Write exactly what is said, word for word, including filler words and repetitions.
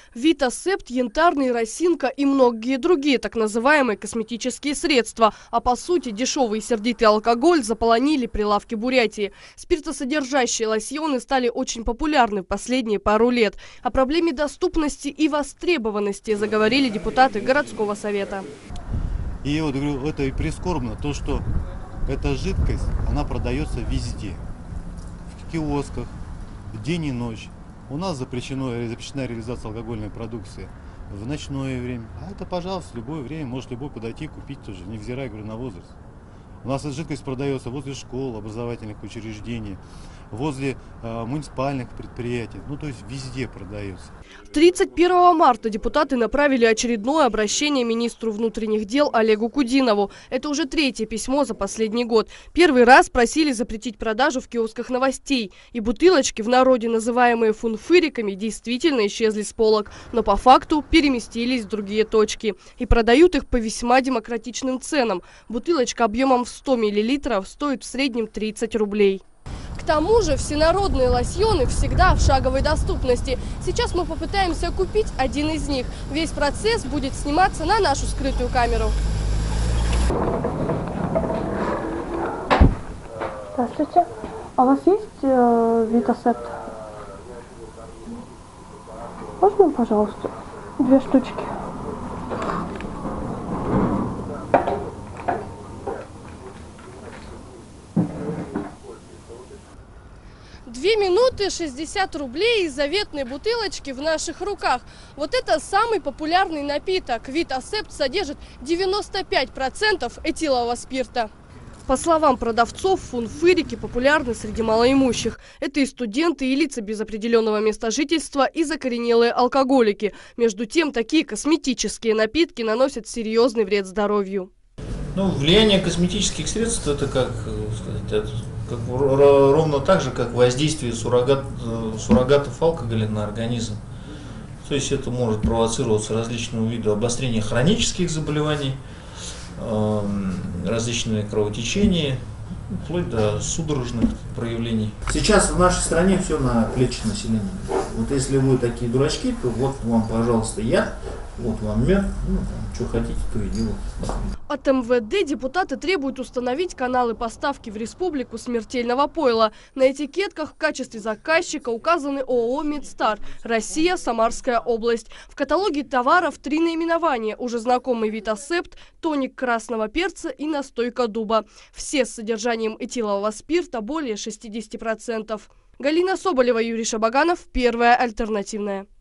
Витасепт, янтарный, росинка и многие другие так называемые косметические средства. А по сути дешевый и сердитый алкоголь заполонили прилавки Бурятии. Спиртосодержащие лосьоны стали очень популярны в последние пару лет. О проблеме доступности и востребованности заговорили депутаты городского совета. И вот говорю, это и прискорбно, то, что эта жидкость, она продается везде. В киосках, в день и ночь. У нас запрещено, запрещена реализация алкогольной продукции в ночное время. А это, пожалуйста, в любое время может любой подойти и купить тоже, невзирая, говорю, на возраст. У нас эта жидкость продается возле школ, образовательных учреждений, возле э, муниципальных предприятий, ну то есть везде продается. тридцать первого марта депутаты направили очередное обращение министру внутренних дел Олегу Кудинову. Это уже третье письмо за последний год. Первый раз просили запретить продажу в киосках новостей. И бутылочки, в народе называемые фунфыриками, действительно исчезли с полок, но по факту переместились в другие точки. И продают их по весьма демократичным ценам. Бутылочка объемом в сто миллилитров стоит в среднем тридцать рублей. К тому же всенародные лосьоны всегда в шаговой доступности. Сейчас мы попытаемся купить один из них. Весь процесс будет сниматься на нашу скрытую камеру. Здравствуйте. А у вас есть э, Витасепт? Можно, пожалуйста, две штучки? Две минуты, шестьдесят рублей из заветной бутылочки в наших руках. Вот это самый популярный напиток. Витасепт содержит девяносто пять процентов этилового спирта. По словам продавцов, фунфырики популярны среди малоимущих. Это и студенты, и лица без определенного места жительства, и закоренелые алкоголики. Между тем, такие косметические напитки наносят серьезный вред здоровью. Ну, влияние косметических средств это как сказать, это как, ровно так же, как воздействие суррогат, суррогатов алкоголя на организм. То есть это может провоцироваться различного вида обострения хронических заболеваний, э, различные кровотечения, вплоть до судорожных проявлений. Сейчас в нашей стране все на плечи населения. Вот если вы такие дурачки, то вот вам, пожалуйста, я. Вот вам мед, ну, что хотите, то и делайте. От эм вэ дэ депутаты требуют установить каналы поставки в республику смертельного пойла. На этикетках в качестве заказчика указаны о о о «Медстар», Россия, Самарская область. В каталоге товаров три наименования: уже знакомый Витасепт, тоник красного перца и настойка дуба. Все с содержанием этилового спирта более шестидесяти процентов. Галина Соболева, Юрий Шабаганов, Первая альтернативная.